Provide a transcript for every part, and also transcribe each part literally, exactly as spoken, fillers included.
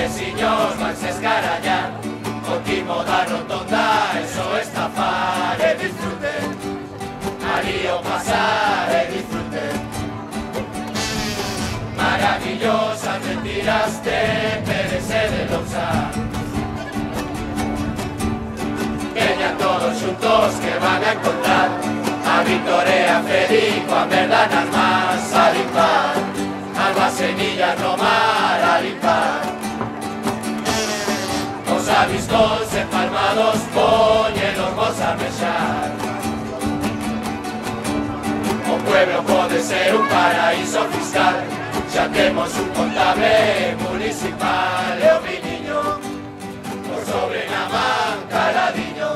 veciños vanse escarallar, o timo da rotonda, eso estafar e disfruten, ali o pasar e disfruten. Maravillosas mentiras de Pérez e de Lousa, veñan todos xuntos que van a encontrar a Victoria, Federico, a merda nas más a limpar, alba semillas no mar a limpar. Os aviscos empalmados poñelos vos a mexar. O pueblo pode ser un paraíso fiscal, xa temos un contable municipal e o viniño por sobre na man caladiño.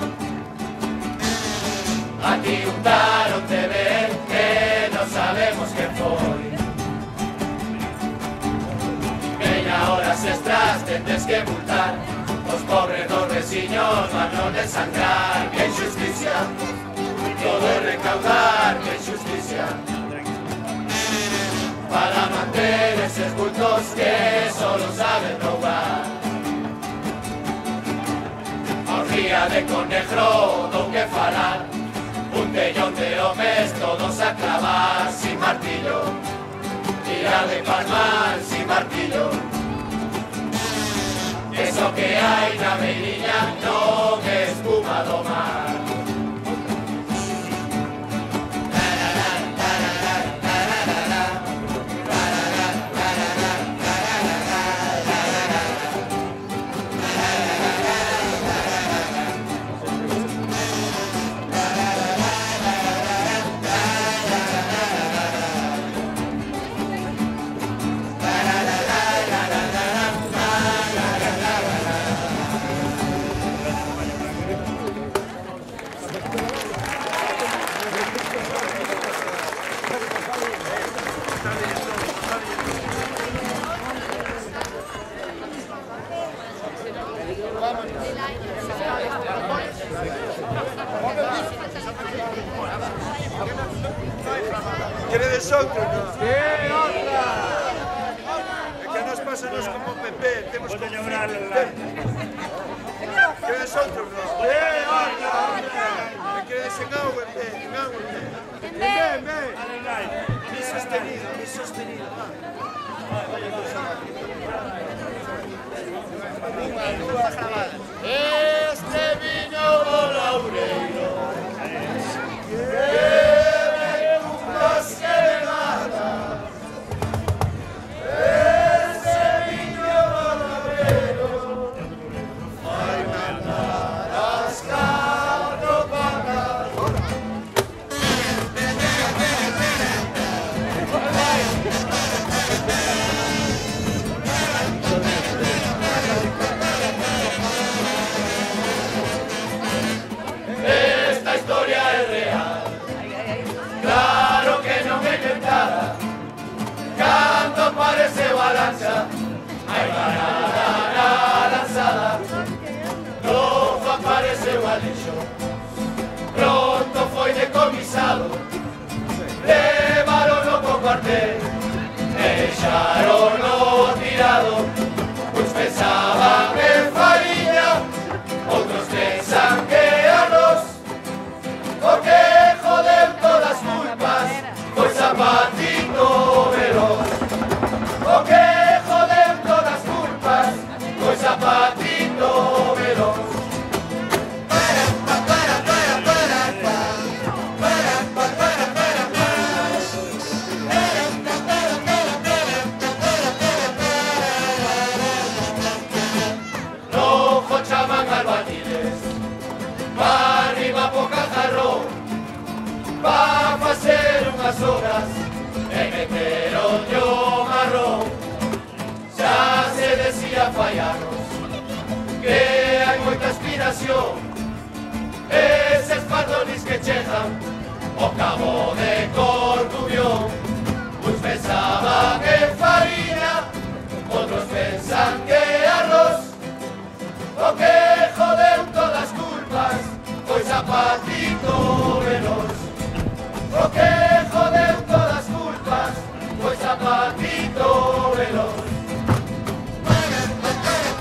A ti untaron de ver que non sabemos que foi. Veña horas extras tendes que multar, os pobres dos veciños van non desangrar. Que injusticia, todo é recaudar, que injusticia, para manter eses cultos que solo saben roubar. Orgía de conejro don que falar, un tellón de homes todos a clavar sin martillo, tirar de palmar sin martillo. Eso que hai na beiriña non é espuma do mar. Queredes outro, non? ¡Sí, otra! É que nos pásanos como P P, temos que llorar. Queredes outro, non? ¡Sí, otra! E queredes en agua, en agua. ¡Ven, ven! Mi sostenido, mi sostenido. Este viño do Loureiro, hai parada na lanzada, logo apareceu a lixo, pronto foi decomisado, levaron co cuartel e deixaron-no tirado. Uns pensaban en fariña, outros pensan que arroz, o que jodeu todas as culpas foi Zapatito veloz. O que jodeu todas as culpas foi Zapatito veloz. Para, para, para, para, para, para, para, para, para, para. Logo chaman albañiles, pa arriba po cajarrón, pa facer unhas obras e meteron yo marrón. Xa se decía fallanos que hai moita aspiración, eses pardonis que chegan o cabo de Corcubión. Uns pensaban en fariña, outros pensan que arroz, o que jodeu todas as culpas foi Zapatito veloz. O que jodeu todas as culpas foi Zapatito veloz.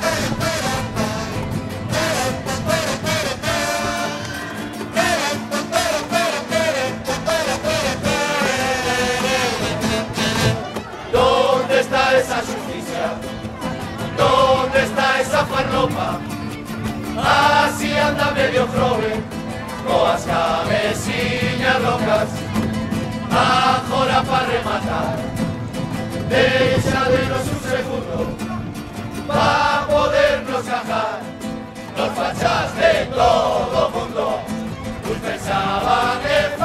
medio joven, coas cabeciñas locas, agora para rematar, deixa denos un segundo, pa podernos cajar, nos fachas de todo o mundo, uns pensaban que